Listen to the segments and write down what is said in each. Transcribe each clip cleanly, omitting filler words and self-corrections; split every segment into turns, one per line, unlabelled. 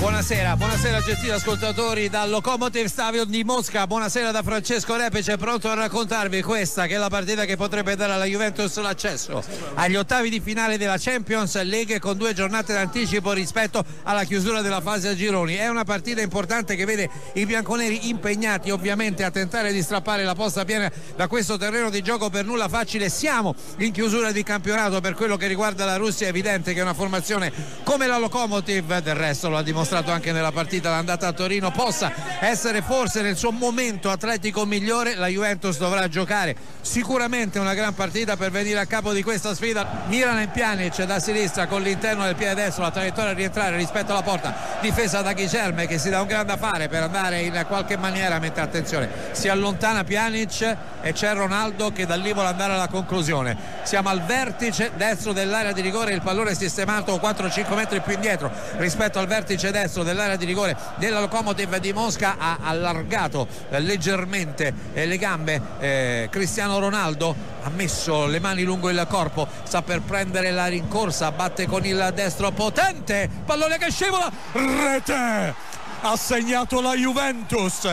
Buonasera, buonasera gentili ascoltatori dal Lokomotiv Stadium di Mosca, buonasera da Francesco Repice, pronto a raccontarvi questa che è la partita che potrebbe dare alla Juventus l'accesso agli ottavi di finale della Champions League con 2 giornate d'anticipo rispetto alla chiusura della fase a gironi. È una partita importante che vede i bianconeri impegnati ovviamente a tentare di strappare la posta piena da questo terreno di gioco per nulla facile. Siamo in chiusura di campionato. Per quello che riguarda la Russia è evidente che una formazione come la Lokomotiv, del resto lo ha dimostrato anche nella partita l'andata a Torino, possa essere forse nel suo momento atletico migliore. La Juventus dovrà giocare sicuramente una gran partita per venire a capo di questa sfida. Miralem Pjanic da sinistra con l'interno del piede destro, la traiettoria a rientrare rispetto alla porta, difesa da Guilherme che si dà un gran da fare per andare in qualche maniera, mentre attenzione si allontana Pjanic e c'è Ronaldo che da lì vuole andare alla conclusione. Siamo al vertice destro dell'area di rigore, il pallone sistemato 4-5 metri più indietro rispetto al vertice destro dell'area di rigore della Lokomotiv di Mosca. Ha allargato leggermente le gambe Cristiano Ronaldo, ha messo le mani lungo il corpo, sta per prendere la rincorsa, batte con il destro potente, pallone che scivola, rete, ha segnato la Juventus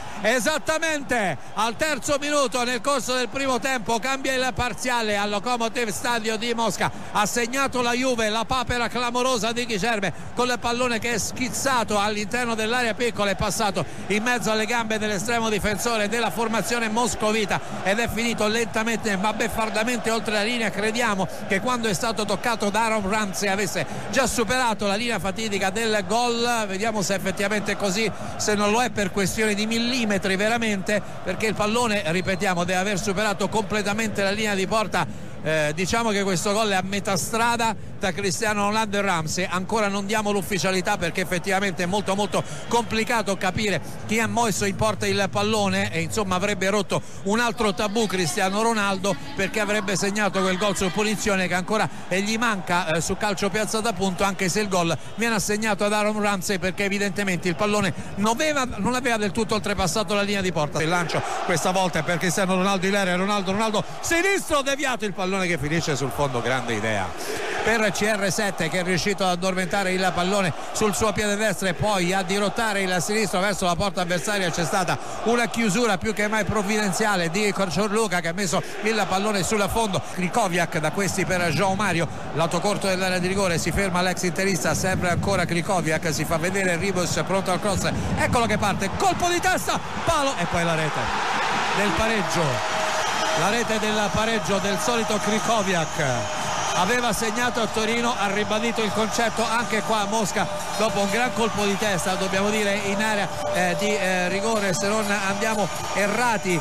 esattamente al terzo minuto nel corso del primo tempo. Cambia il parziale al Lokomotiv Stadium di Mosca, ha segnato la Juve, la papera clamorosa di Guilherme con il pallone che è schizzato all'interno dell'area piccola, è passato in mezzo alle gambe dell'estremo difensore della formazione moscovita ed è finito lentamente ma beffardamente oltre la linea. Crediamo che quando è stato toccato da Aaron Ramsey avesse già superato la linea fatidica del gol. Vediamo se effettivamente è così, se non lo è per questione di millimetri veramente, perché il pallone, ripetiamo, deve aver superato completamente la linea di porta. Diciamo che questo gol è a metà strada tra Cristiano Ronaldo e Ramsey. Ancora non diamo l'ufficialità perché effettivamente è molto complicato capire chi ha messo in porta il pallone e insomma avrebbe rotto un altro tabù Cristiano Ronaldo, perché avrebbe segnato quel gol su punizione che ancora gli manca su calcio piazzato a punto, anche se il gol viene assegnato ad Aaron Ramsey perché evidentemente il pallone non aveva del tutto oltrepassato la linea di porta. Il lancio questa volta è per Cristiano Ronaldo in area, Ronaldo sinistro, deviato, il pallone che finisce sul fondo. Grande idea per CR7 che è riuscito ad addormentare il pallone sul suo piede destro e poi a dirottare il sinistro verso la porta avversaria. C'è stata una chiusura più che mai provvidenziale di Corciorluca che ha messo il pallone sul fondo. Krikoviak da questi per João Mario, lato corto dell'area di rigore, si ferma l'ex interista, sempre ancora Krikoviak, si fa vedere Ribos pronto al cross, eccolo che parte, colpo di testa, palo e poi la rete del pareggio. La rete del pareggio del solito Krikoviak. Aveva segnato a Torino, ha ribadito il concetto anche qua a Mosca dopo un gran colpo di testa, dobbiamo dire, in area di rigore, se non andiamo errati,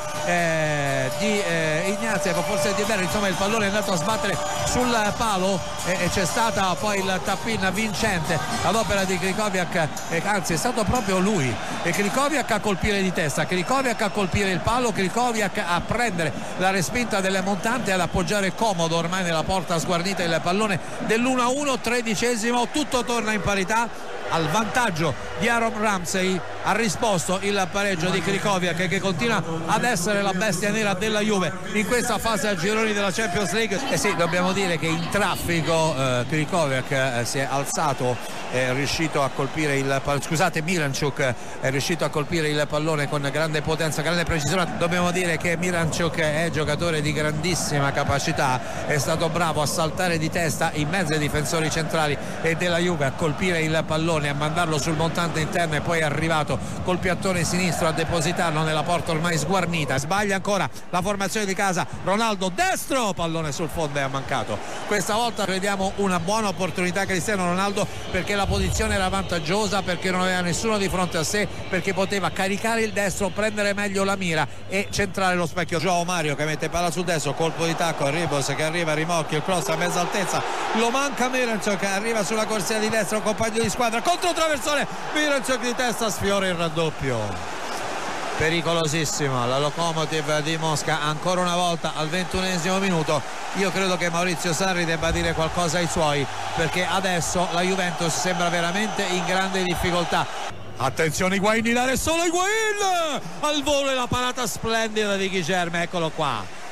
di Ignaziev, forse di Berri, insomma il pallone è andato a sbattere sul palo e c'è stata poi il tap-in vincente ad opera di Krikoviak, anzi è stato proprio lui, e Krikoviak a colpire di testa, Krikoviak a colpire il palo, Krikoviak a prendere la respinta delle montanti, ad appoggiare comodo ormai nella porta sguardita il pallone dell'1-1, 13esimo, tutto torna in parità al vantaggio di Aaron Ramsey. Ha risposto il pareggio di Krikoviak che continua ad essere la bestia nera della Juve in questa fase a gironi della Champions League. E sì, dobbiamo dire che in traffico Krikoviak si è alzato, è riuscito a colpire il pallone, scusate, Miranchuk è riuscito a colpire il pallone con grande potenza, grande precisione. Dobbiamo dire che Miranchuk è giocatore di grandissima capacità, è stato bravo a saltare di testa in mezzo ai difensori centrali e della Juve, a colpire il pallone, a mandarlo sul montante interno e poi è arrivato col piattone sinistro a depositarlo nella porta ormai sguarnita. Sbaglia ancora la formazione di casa, Ronaldo destro, pallone sul fondo e ha mancato. Questa volta vediamo una buona opportunità Cristiano Ronaldo, perché la posizione era vantaggiosa, perché non aveva nessuno di fronte a sé, perché poteva caricare il destro, prendere meglio la mira e centrare lo specchio. João Mario che mette palla sul destro, colpo di tacco, Ribos che arriva, rimocchio, il cross a mezza altezza, lo manca Miranchuk che arriva sulla corsia di destra, un compagno di squadra, contro traversone, Miranchuk di testa sfiora il raddoppio. Pericolosissima la Lokomotiv di Mosca ancora una volta al 21esimo minuto. Io credo che Maurizio Sarri debba dire qualcosa ai suoi, perché adesso la Juventus sembra veramente in grande difficoltà. Attenzione Higuain, dare solo Higuain al volo e la parata splendida di Guilherme, eccolo qua.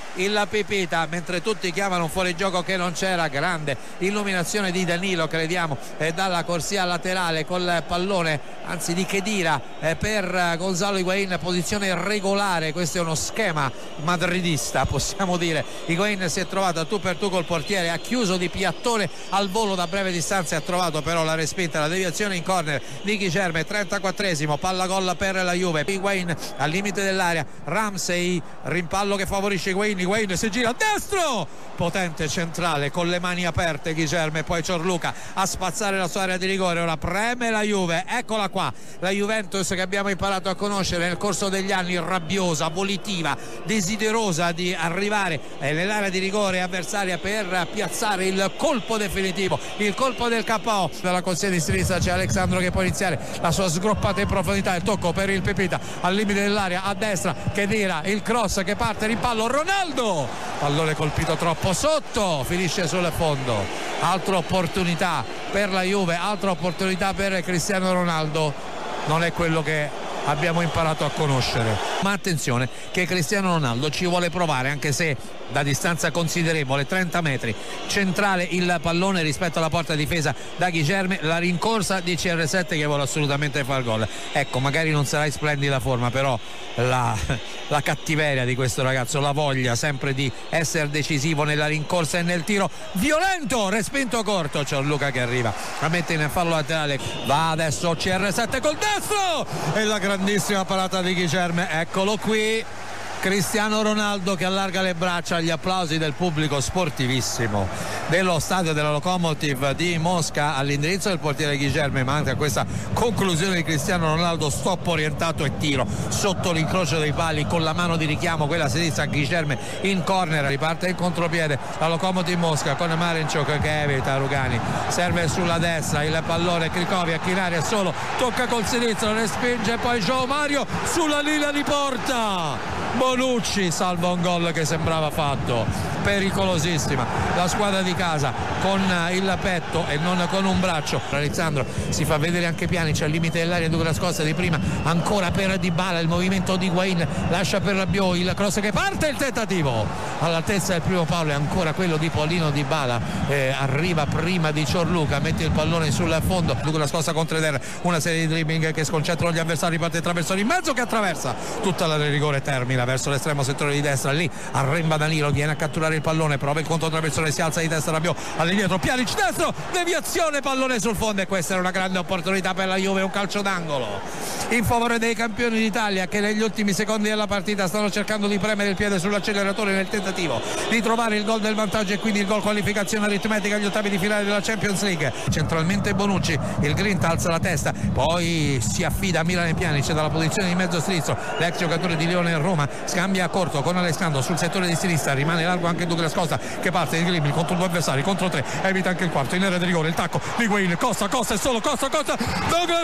il Pipita, mentre tutti chiamano un fuorigioco che non c'era. Grande illuminazione di Danilo, crediamo, dalla corsia laterale col pallone, anzi di Khedira, per Gonzalo Higuaín, posizione regolare. Questo è uno schema madridista, possiamo dire. Higuaín si è trovato a tu per tu col portiere, ha chiuso di piattone al volo da breve distanza, ha trovato però la respinta, la deviazione in corner di Guilherme. 34esimo, palla gol per la Juve. Higuaín al limite dell'area, Ramsey, rimpallo che favorisce Higuaín, si gira a destro, potente centrale con le mani aperte Guilherme, poi Ciorluca a spazzare la sua area di rigore. Ora preme la Juve, eccola qua la Juventus che abbiamo imparato a conoscere nel corso degli anni, rabbiosa, volitiva, desiderosa di arrivare nell'area di rigore avversaria per piazzare il colpo definitivo, il colpo del KO. Dalla corsia di sinistra c'è Alexandro che può iniziare la sua sgroppata in profondità, il tocco per il Pipita al limite dell'area, a destra Khedira, il cross che parte, rimpallo Ronaldo, pallone colpito troppo sotto, finisce sul fondo. Altra opportunità per la Juve, altra opportunità per Cristiano Ronaldo. Non è quello che abbiamo imparato a conoscere, ma attenzione che Cristiano Ronaldo ci vuole provare, anche se da distanza considerevole, 30 metri, centrale il pallone rispetto alla porta difesa da Guilherme, la rincorsa di CR7 che vuole assolutamente far gol. Ecco, magari non sarà in splendida forma, però la cattiveria di questo ragazzo, la voglia sempre di essere decisivo nella rincorsa e nel tiro violento, respinto corto. Ciorluca che arriva a mettere in fallo laterale, va adesso CR7 col destro e la grandissima parata di Guilherme. Eccolo qui Cristiano Ronaldo che allarga le braccia agli applausi del pubblico sportivissimo dello stadio della Lokomotiv di Mosca all'indirizzo del portiere Guilherme, ma anche a questa conclusione di Cristiano Ronaldo, stop orientato e tiro sotto l'incrocio dei pali con la mano di richiamo, quella sinistra, Guilherme in corner, riparte il contropiede la Lokomotiv Mosca con Marinchuk che evita Rugani, serve sulla destra il pallone, Krychowiak in aria solo, tocca col sinistro, respinge poi João Mario sulla linea di porta, Bonucci salva un gol che sembrava fatto, pericolosissima la squadra di casa con il petto e non con un braccio. Alessandro si fa vedere anche Pjanic al limite dell'area, Douglas Costa di prima, ancora per Dybala, il movimento di Higuaín, lascia per Rabiot, il cross che parte, il tentativo all'altezza del primo palo, e ancora quello di Paulino Dybala, arriva prima di Ciorluca, mette il pallone sul fondo, Douglas Costa contro Eder, una serie di dribbling che sconcentrano gli avversari, parte il traversone in mezzo che attraversa tutta l'area di rigore, termina verso l'estremo settore di destra, lì arremba Danilo, viene a catturare il pallone, prova il conto traversone, si alza di testa Rabiot, all'indietro Pjanic destro, deviazione, pallone sul fondo, e questa era una grande opportunità per la Juve, un calcio d'angolo in favore dei campioni d'Italia che negli ultimi secondi della partita stanno cercando di premere il piede sull'acceleratore nel tentativo di trovare il gol del vantaggio e quindi il gol qualificazione aritmetica agli ottavi di finale della Champions League. Centralmente Bonucci, il Grinta alza la testa, poi si affida a Milan Pjanic dalla posizione di mezzo sinistro, l'ex giocatore di Lione in Roma, scambia a corto con Alessandro sul settore di sinistra, rimane largo anche Douglas Costa che parte di dribbling contro due avversari, contro tre, evita anche il quarto in area di rigore, il tacco di Higuaín, Costa e solo Costa, Douglas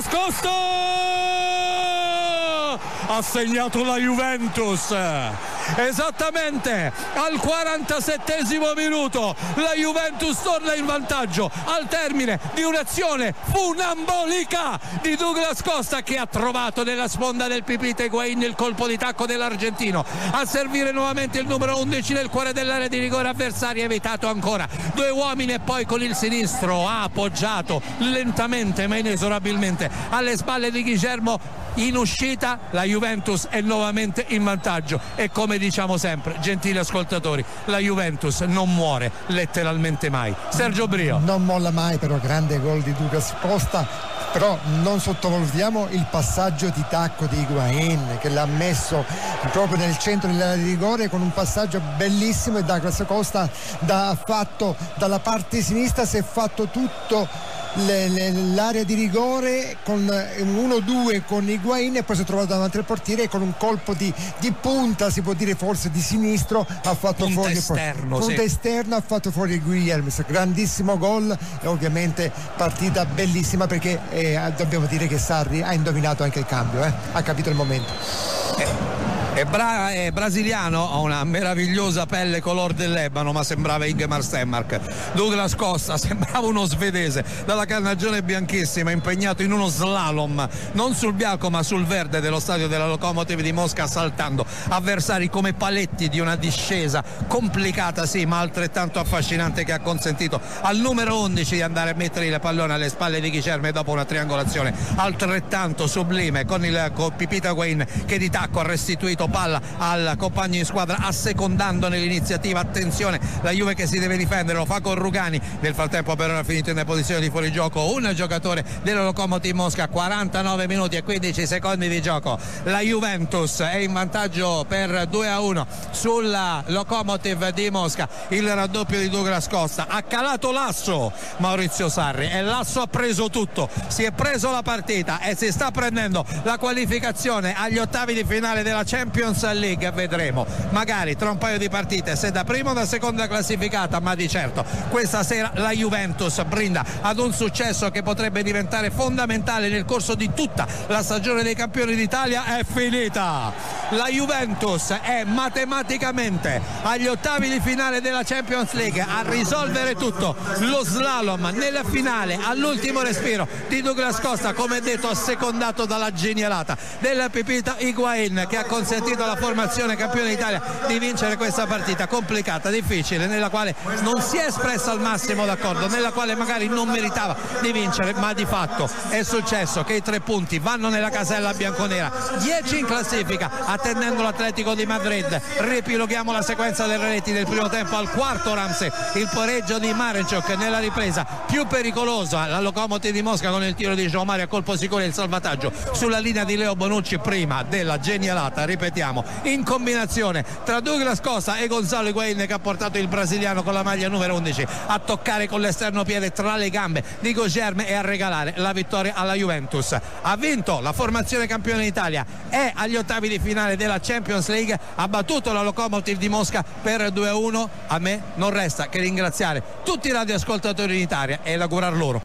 Costa ha segnato la Juventus esattamente al 47esimo minuto. La Juventus torna in vantaggio al termine di un'azione funambolica di Douglas Costa che ha trovato nella sponda del Pipita Higuaín il colpo di tacco dell'argentino, a servire nuovamente il numero 11 nel cuore dell'area di rigore avversaria, evitato ancora due uomini e poi con il sinistro ha appoggiato lentamente ma inesorabilmente alle spalle di Guillermo. In uscita la Juventus è nuovamente in vantaggio e, come diciamo sempre, gentili ascoltatori, la Juventus non muore letteralmente mai. Sergio Brio.
Non molla mai, però grande gol di Douglas Costa, però non sottovalutiamo il passaggio di tacco di Higuaín che l'ha messo proprio nel centro dell'area di rigore con un passaggio bellissimo, e Douglas Costa ha fatto dalla parte sinistra, si è fatto tutto l'area di rigore con un 1-2 con Higuaín e poi si è trovato davanti al portiere e con un colpo di punta, si può dire forse di sinistro, ha fatto
punta
fuori
esterno,
punta esterna, ha fatto fuori Guilherme. Grandissimo gol e ovviamente partita bellissima, perché dobbiamo dire che Sarri ha indovinato anche il cambio, ha capito il momento.
È brasiliano, ha una meravigliosa pelle color dell'ebano, ma sembrava Ingemar Stenmark. Douglas Costa sembrava uno svedese dalla carnagione bianchissima, impegnato in uno slalom non sul bianco ma sul verde dello stadio della Lokomotiv di Mosca, saltando avversari come paletti di una discesa complicata sì ma altrettanto affascinante, che ha consentito al numero 11 di andare a mettere il pallone alle spalle di Guilherme dopo una triangolazione altrettanto sublime con Pipita Higuaín che di tacco ha restituito palla al compagno in squadra, assecondando nell'iniziativa. Attenzione, la Juve che si deve difendere, lo fa con Rugani. Nel frattempo però ha finito in posizione di fuorigioco un giocatore della Lokomotiv Mosca. 49 minuti e 15 secondi di gioco, la Juventus è in vantaggio per 2-1 sulla Lokomotiv di Mosca. Il raddoppio di Douglas Costa, ha calato l'asso Maurizio Sarri e l'asso ha preso tutto, si è preso la partita e si sta prendendo la qualificazione agli ottavi di finale della Champions League. Vedremo magari tra un paio di partite se da prima o da seconda classificata, ma di certo questa sera la Juventus brinda ad un successo che potrebbe diventare fondamentale nel corso di tutta la stagione dei campioni d'Italia. È finita, la Juventus è matematicamente agli ottavi di finale della Champions League, a risolvere tutto lo slalom nella finale all'ultimo respiro di Douglas Costa, come detto assecondato dalla genialata della Pipita Higuaín, che ha consentito alla formazione campione d'Italia di vincere questa partita complicata, difficile, nella quale non si è espressa al massimo, d'accordo, nella quale magari non meritava di vincere, ma di fatto è successo che i 3 punti vanno nella casella bianconera, 10 in classifica, attendendo l'Atletico di Madrid. Riepiloghiamo la sequenza delle reti del primo tempo. Al quarto Ramsey, il pareggio di Marechuk nella ripresa più pericolosa, la Lokomotiv di Mosca con il tiro di João Mario a colpo sicuro e il salvataggio sulla linea di Leo Bonucci prima della genialata, ripetiamo, in combinazione tra Douglas Costa e Gonzalo Higuaín, che ha portato il brasiliano con la maglia numero 11 a toccare con l'esterno piede tra le gambe di Guilherme e a regalare la vittoria alla Juventus. Ha vinto la formazione campione d'Italia, è agli ottavi di finale della Champions League, ha battuto la Lokomotiv di Mosca per 2-1. A me non resta che ringraziare tutti i radioascoltatori in Italia e augurar loro